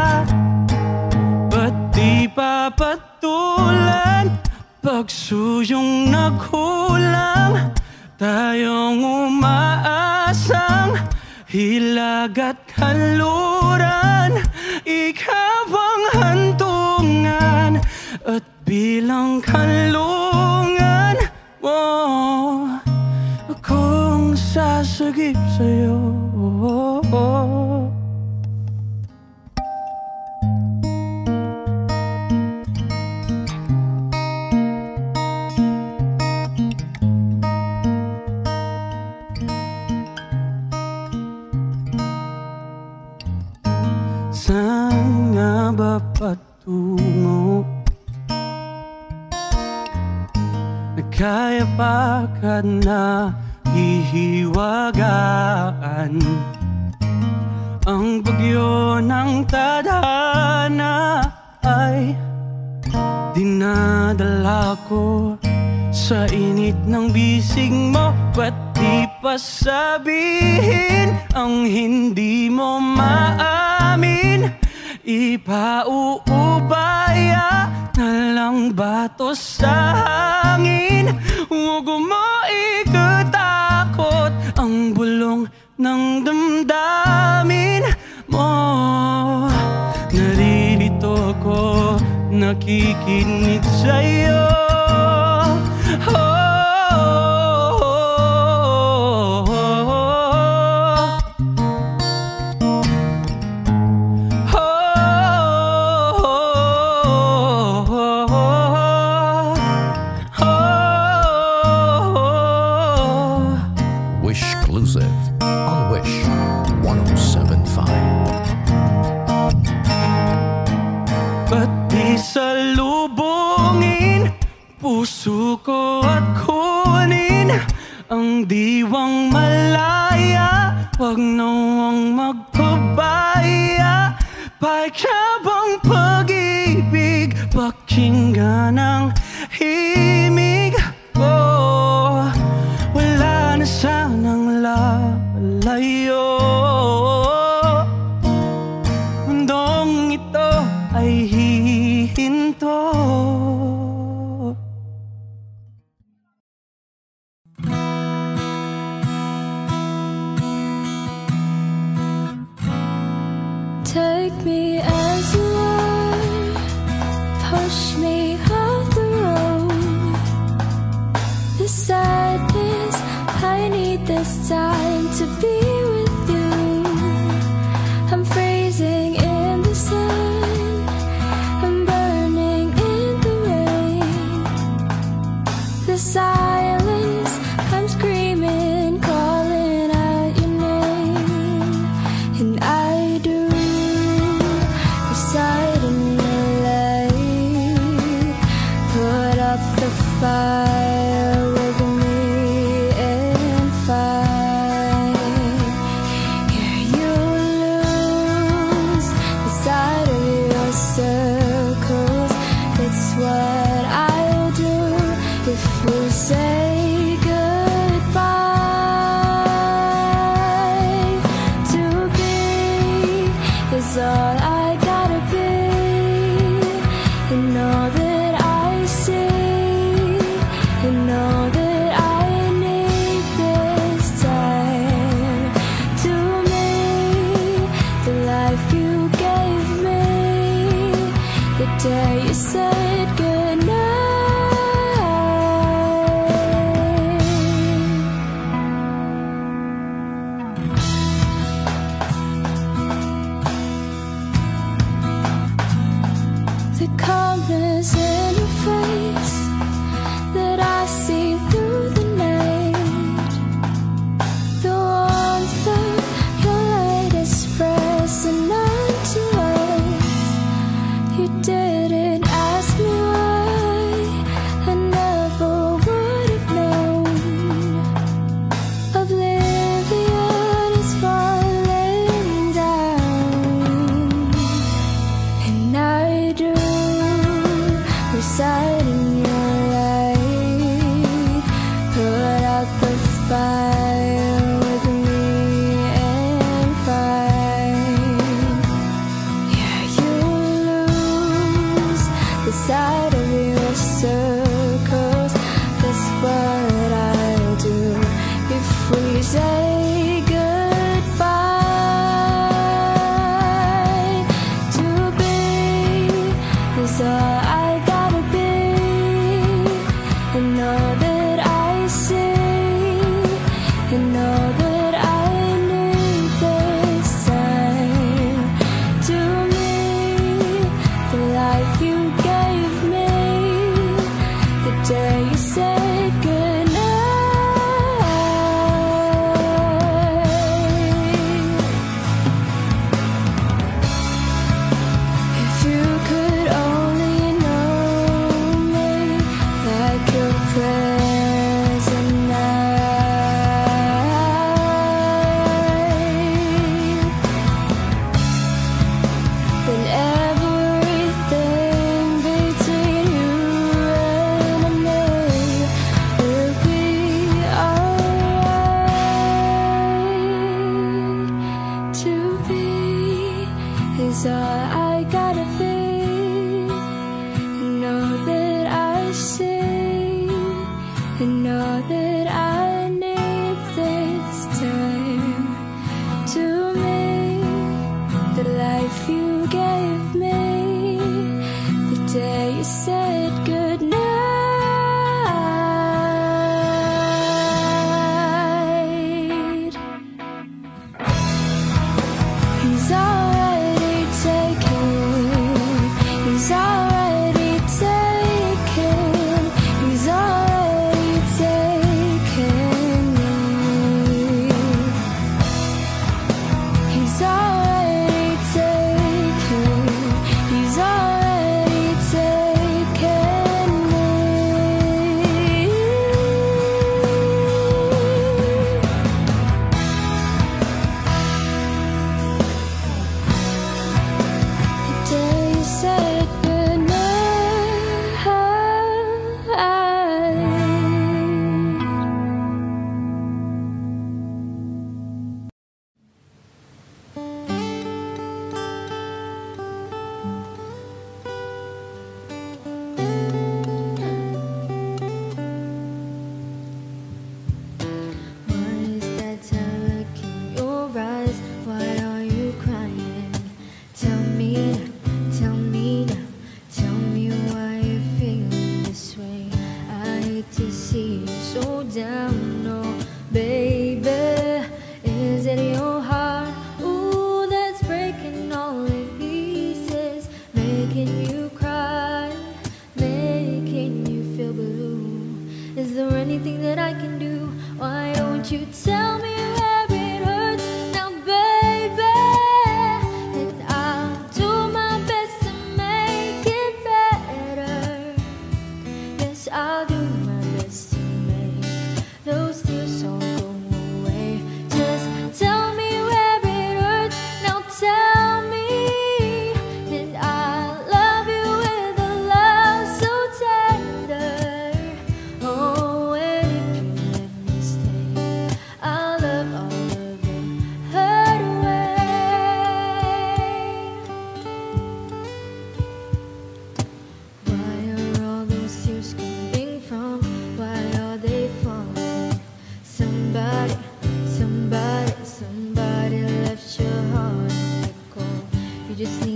J: Ba't di papatulan pagsuyong nagkulang, tayong umaasang hilag at kanluran. Ikaw ang hantungan at bilang kanlungan mo, akong sasagip sa'yo. Saan nga ba patungo? Nagkaya pa ka na hihiwagaan ang bagyo ng tadhana ay dinadala ko sa init ng bisig mo. Ba't di pa sabihin ang hindi mo maamin? Ipauubaya na lang bato sa hangin. Huwag mo ikatakot ang bulong ng damdamin mo. Naririto ko, nakikinig sa'yo. Oh,
K: on Wish one oh seven point five.
J: Ba't di salubungin puso ko at kunin ang diwang malaya? Wag nawang magpabaya. ka bang pag-ibig? Pakinggan ang himig ko. Wala na sanang lalayo. Mundong ito ay hihinto.
A: Take me as you are, push me off the road. The sadness, I need this time to be with you. I'm freezing in the sun, I'm burning in the rain. The silence, I'm screaming, calling out your name. And I do reside in your light. Put up the fire with me and fight. Here you lose the side of your circles. That's what I'll do if we say goodbye. To be is all I gotta be, and all that I see, and all that I need this time. To me, the life you gave me, the day you said goodnight. The calmness in your face that I see through the night. The warmth of your light expressing onto us. You didn't ask me why, I never would have known. Oblivion is falling down, and I do reside in your light. Put out the fire with me and fight. Yeah, you lose the side of your circles. That's what I'll do if we say goodbye. To be is all I gotta be, and all that I see, and all that I need this time. To me, the life you gave me, the day you said goodnight. If you could only know me like your present night, then everything between you and me will be alright. To be is all I gotta be, and all that I see, and all that I need this time. To me, the life you gave me, the day you said goodnight. He's already taken, he's already taken, he's already taken me. He's already taken, he's already taken.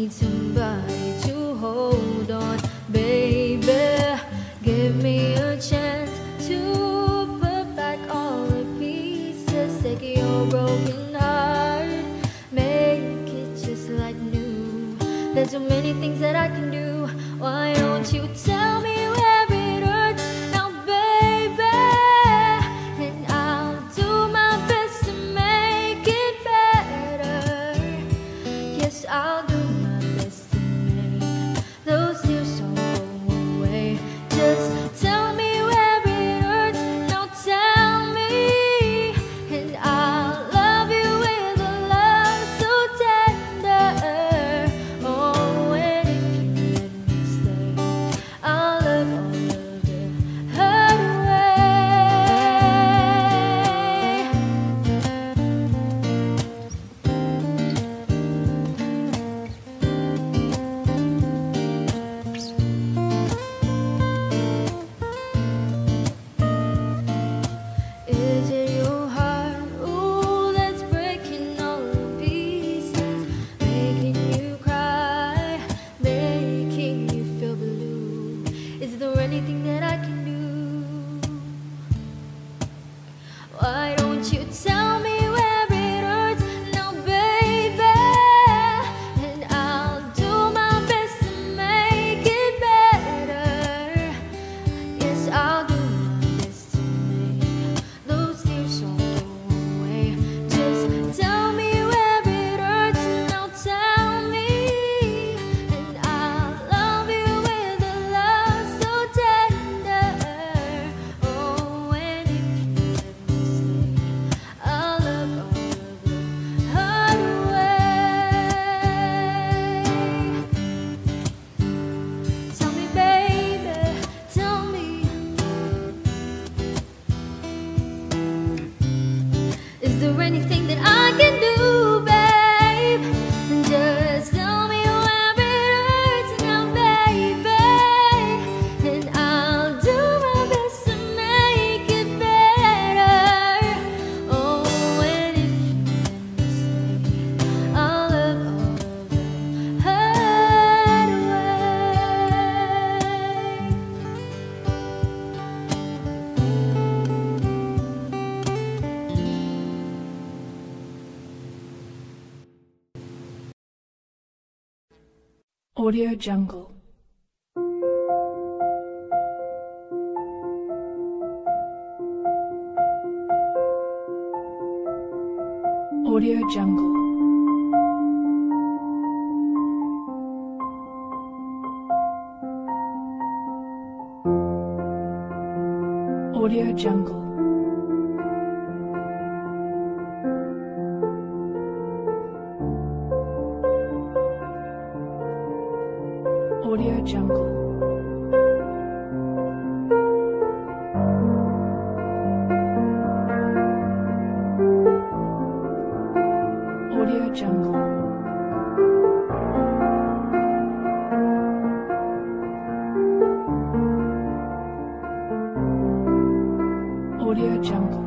A: need somebody to hold on, baby. Give me a chance to put back all the pieces. Take your broken heart, make it just like new. There's so many things that I can do. Why don't you tell me where it hurts now, baby? And I'll do my best to make it better. Yes, I'll do my best to make those tears all go away. Just tell me where it hurts now, tell me, and I'll love you with a love so tender. Oh, and if you let me stay, I'll love all of the hurt Is it your heart, ooh, that's breaking all to pieces, making you cry, making you feel blue? Is there anything that I can do? Why don't you tell me where it hurts now, baby? And I'll do my best to make it better. Yes, I'll do my best to make those tears all go away. Just tell me where it hurts now, tell me, and I'll love you with a love so tender. Oh, and if you let me stay, I'll love all of the hurt away. Tell me, baby, tell me, is there anything that I can do, babe? Just tell me where it hurts now, baby, and I'll do my best to make it better. Oh, and if you let me stay, I'll love all of the hurt
H: Audio Jungle. Audio Jungle. Audio Jungle. Audio Jungle. Audio Jungle. Audio Jungle.